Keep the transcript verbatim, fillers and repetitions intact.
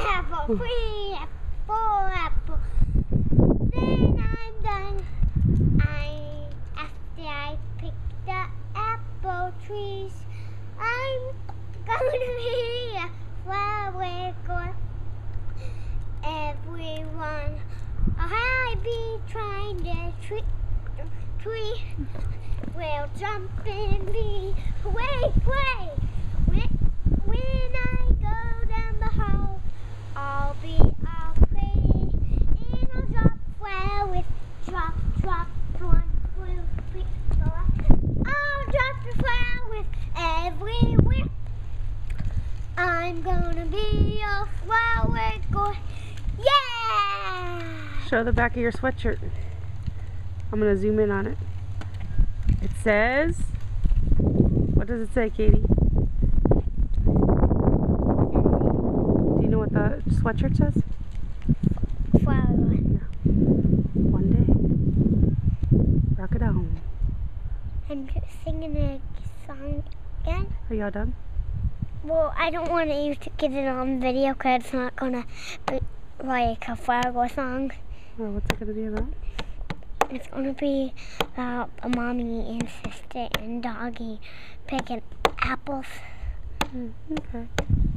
apple, three apple, four apple. Then I'm done. I after I pick the apple trees, I'm gonna be a flower girl. Everyone, I be trying to tree, tree. Will jump and be way, way. When, when I go down the hall, I'll be all pretty, and I'll drop flowers, drop, drop, one, two, three, four. I'll drop the flowers everywhere. I'm gonna be a flower girl. Yeah! Show the back of your sweatshirt. I'm gonna zoom in on it. It says, what does it say, Katie? Do you know what the sweatshirt says? Flower. Yeah. One day, rock it down. I'm singing a song again. Are y'all done? Well, I don't want you to get it on video because it's not gonna be like a flower song. Well, what's it gonna be about? It's gonna be about a mommy and sister and doggy picking apples. Mm, okay.